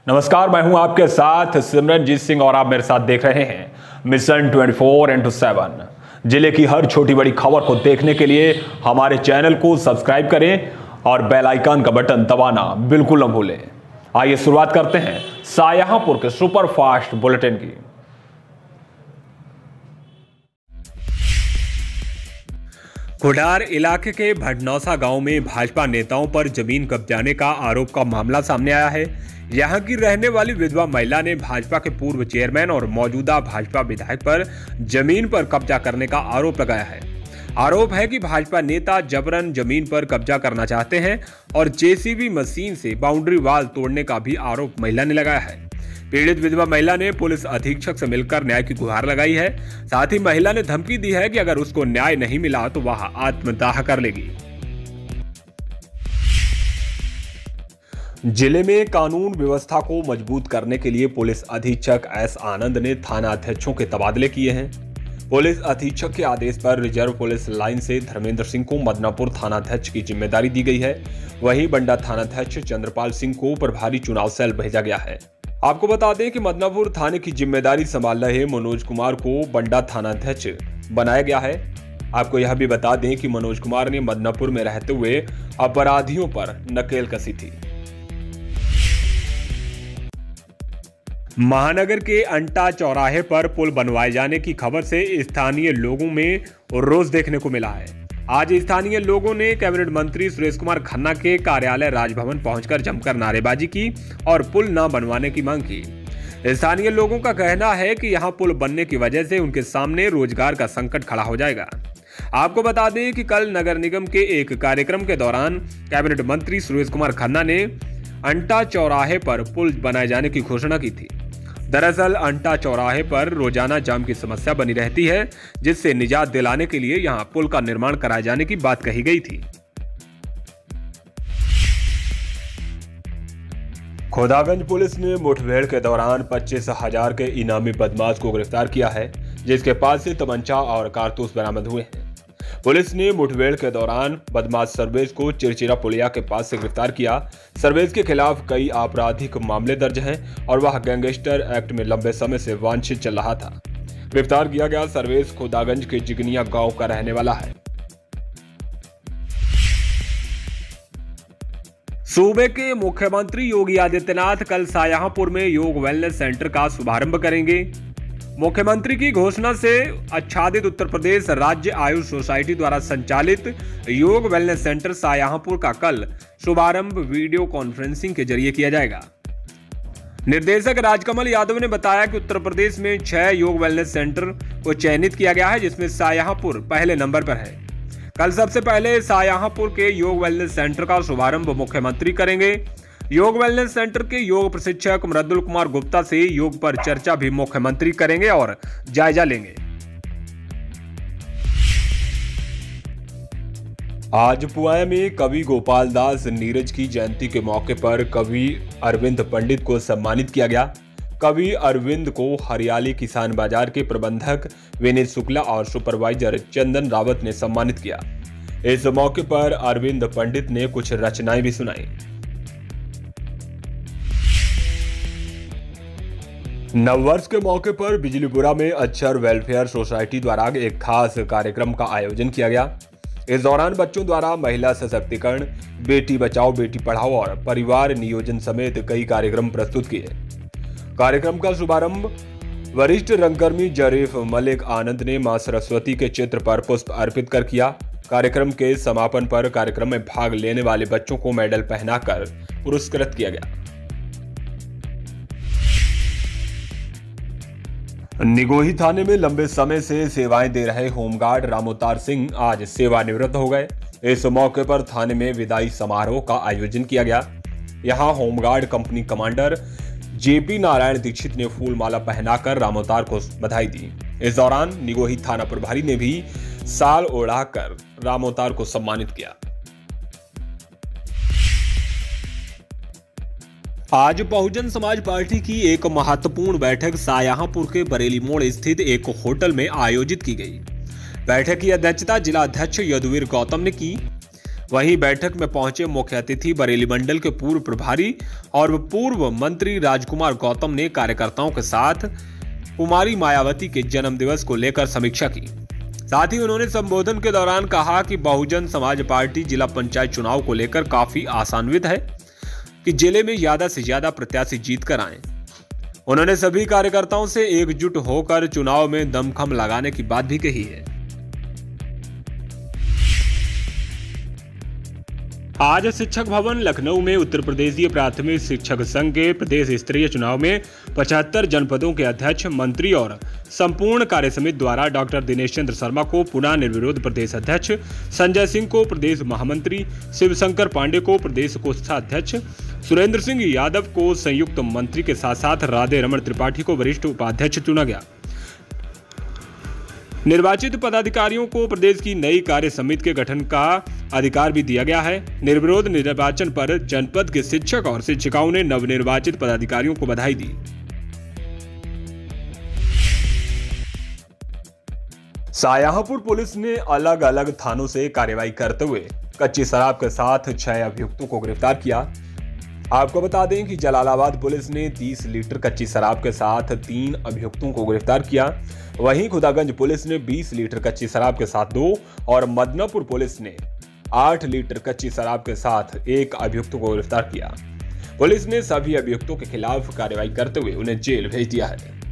नमस्कार, मैं हूं आपके साथ सिमरनजीत सिंह और आप मेरे साथ देख रहे हैं मिशन 24x7। जिले की हर छोटी बड़ी खबर को देखने के लिए हमारे चैनल को सब्सक्राइब करें और बेल आइकन का बटन दबाना बिल्कुल न भूलें। आइए शुरुआत करते हैं शाहजहांपुर के सुपरफास्ट बुलेटिन की। खुडार इलाके के भटनौसा गांव में भाजपा नेताओं पर जमीन कब्जाने का आरोप का मामला सामने आया है। यहां की रहने वाली विधवा महिला ने भाजपा के पूर्व चेयरमैन और मौजूदा भाजपा विधायक पर जमीन पर कब्जा करने का आरोप लगाया है। आरोप है कि भाजपा नेता जबरन जमीन पर कब्जा करना चाहते हैं और जेसीबी मशीन से बाउंड्री वाल तोड़ने का भी आरोप महिला ने लगाया है। पीड़ित विधवा महिला ने पुलिस अधीक्षक से मिलकर न्याय की गुहार लगाई है। साथ ही महिला ने धमकी दी है कि अगर उसको न्याय नहीं मिला तो वह आत्मदाह कर लेगी। जिले में कानून व्यवस्था को मजबूत करने के लिए पुलिस अधीक्षक एस आनंद ने थाना अध्यक्षों के तबादले किए हैं। पुलिस अधीक्षक के आदेश पर रिजर्व पुलिस लाइन से धर्मेंद्र सिंह को मदनापुर थानाध्यक्ष की जिम्मेदारी दी गई है। वहीं बंडा थानाध्यक्ष चंद्रपाल सिंह को प्रभारी चुनाव सेल भेजा गया है। आपको बता दें कि मदनापुर थाने की जिम्मेदारी संभाल रहे मनोज कुमार को बंडा थानाध्यक्ष बनाया गया है। आपको यह भी बता दें कि मनोज कुमार ने मदनापुर में रहते हुए अपराधियों पर नकेल कसी थी। महानगर के अंटा चौराहे पर पुल बनवाए जाने की खबर से स्थानीय लोगों में रोष देखने को मिला है। आज स्थानीय लोगों ने कैबिनेट मंत्री सुरेश कुमार खन्ना के कार्यालय राजभवन पहुंचकर जमकर नारेबाजी की और पुल न बनवाने की मांग की। स्थानीय लोगों का कहना है कि यहां पुल बनने की वजह से उनके सामने रोजगार का संकट खड़ा हो जाएगा। आपको बता दें कि कल नगर निगम के एक कार्यक्रम के दौरान कैबिनेट मंत्री सुरेश कुमार खन्ना ने अंटा चौराहे पर पुल बनाए जाने की घोषणा की थी। दरअसल अंटा चौराहे पर रोजाना जाम की समस्या बनी रहती है, जिससे निजात दिलाने के लिए यहां पुल का निर्माण कराए जाने की बात कही गई थी। खोदागंज पुलिस ने मुठभेड़ के दौरान 25,000 के इनामी बदमाश को गिरफ्तार किया है, जिसके पास से तमंचा और कारतूस बरामद हुए हैं। पुलिस ने मुठभेड़ के दौरान बदमाश सर्वेश को चिरचिरा पुलिया के पास से गिरफ्तार किया। सर्वेश के खिलाफ कई आपराधिक मामले दर्ज हैं और वह गैंगस्टर एक्ट में लंबे समय से वांछित चल रहा था। गिरफ्तार किया गया सर्वेश खोदागंज के जिगनिया गांव का रहने वाला है। सूबे के मुख्यमंत्री योगी आदित्यनाथ कल शाहजहांपुर में योग वेलनेस सेंटर का शुभारंभ करेंगे। मुख्यमंत्री की घोषणा से आच्छादित उत्तर प्रदेश राज्य आयुष सोसाइटी द्वारा संचालित योग वेलनेस सेंटर शाहजहांपुर का कल शुभारंभ वीडियो कॉन्फ्रेंसिंग के जरिए किया जाएगा। निर्देशक राजकमल यादव ने बताया कि उत्तर प्रदेश में 6 योग वेलनेस सेंटर को चयनित किया गया है, जिसमें शाहजहांपुर पहले नंबर पर है। कल सबसे पहले शाहजहांपुर के योग वेलनेस सेंटर का शुभारंभ मुख्यमंत्री करेंगे। योग वेलनेस सेंटर के योग प्रशिक्षक मृदुल कुमार गुप्ता से योग पर चर्चा भी मुख्यमंत्री करेंगे और जायजा लेंगे। आज पुआया में कवि गोपाल दास नीरज की जयंती के मौके पर कवि अरविंद पंडित को सम्मानित किया गया। कवि अरविंद को हरियाली किसान बाजार के प्रबंधक विनीत शुक्ला और सुपरवाइजर चंदन रावत ने सम्मानित किया। इस मौके पर अरविंद पंडित ने कुछ रचनाएं भी सुनाई। नववर्ष के मौके पर बिजलीपुरा में अक्षर वेलफेयर सोसाइटी द्वारा एक खास कार्यक्रम का आयोजन किया गया। इस दौरान बच्चों द्वारा महिला सशक्तिकरण, बेटी बचाओ बेटी पढ़ाओ और परिवार नियोजन समेत कई कार्यक्रम प्रस्तुत किए। कार्यक्रम का शुभारंभ वरिष्ठ रंगकर्मी जरीफ मलिक आनंद ने मां सरस्वती के चित्र पर पुष्प अर्पित कर किया। कार्यक्रम के समापन पर कार्यक्रम में भाग लेने वाले बच्चों को मेडल पहनाकर पुरस्कृत किया गया। निगोही थाने में लंबे समय से सेवाएं दे रहे होमगार्ड रामोतार सिंह आज सेवानिवृत्त हो गए। इस मौके पर थाने में विदाई समारोह का आयोजन किया गया। यहां home guard company commander JP Narayan Dikshit ने फूल माला पहनाकर रामोतार को बधाई दी। इस दौरान निगोही थाना प्रभारी ने भी साल ओढ़ाकर रामोतार को सम्मानित किया। आज बहुजन समाज पार्टी की एक महत्वपूर्ण बैठक शाहजहांपुर के बरेली मोड़ स्थित एक होटल में आयोजित की गई। बैठक की अध्यक्षता जिला अध्यक्ष यदुवीर गौतम ने की। वहीं बैठक में पहुंचे मुख्य अतिथि बरेली मंडल के पूर्व प्रभारी और पूर्व मंत्री राजकुमार गौतम ने कार्यकर्ताओं के साथ कुमारी मायावती के जन्मदिवस को लेकर समीक्षा की। साथ ही उन्होंने संबोधन के दौरान कहा कि बहुजन समाज पार्टी जिला पंचायत चुनाव को लेकर काफी आशान्वित है कि जिले में ज्यादा से ज्यादा प्रत्याशी जीत कर आए। उन्होंने सभी कार्यकर्ताओं से एकजुट होकर चुनाव में दमखम लगाने की बात भी कही है। आज शिक्षक भवन लखनऊ में उत्तर प्रदेशीय प्राथमिक शिक्षक संघ के प्रदेश स्तरीय चुनाव में 75 जनपदों के अध्यक्ष, मंत्री और संपूर्ण कार्य समिति द्वारा डॉक्टर दिनेश चंद्र शर्मा को पुनः निर्विरोध प्रदेश अध्यक्ष, संजय सिंह को प्रदेश महामंत्री, शिवशंकर पांडे को प्रदेश कोषाध्यक्ष, सुरेंद्र सिंह यादव को संयुक्त मंत्री के साथ साथ राधे रमन त्रिपाठी को वरिष्ठ उपाध्यक्ष चुना गया। निर्वाचित पदाधिकारियों को प्रदेश की नई कार्य समिति के गठन का अधिकार भी दिया गया है। निर्विरोध निर्वाचन पर जनपद के शिक्षक और शिक्षिकाओं ने नवनिर्वाचित पदाधिकारियों को बधाई दी। शाहजहांपुर पुलिस ने अलग अलग थानों से कार्रवाई करते हुए कच्ची शराब के साथ 6 अभियुक्तों को गिरफ्तार किया। आपको बता दें कि जलालाबाद पुलिस ने 30 लीटर कच्ची शराब के साथ 3 अभियुक्तों को गिरफ्तार किया। वहीं खुदागंज पुलिस ने 20 लीटर कच्ची शराब के साथ 2 और मदनापुर पुलिस ने 8 लीटर कच्ची शराब के साथ 1 अभियुक्त को गिरफ्तार किया। पुलिस ने सभी अभियुक्तों के खिलाफ कार्रवाई करते हुए उन्हें जेल भेज दिया है।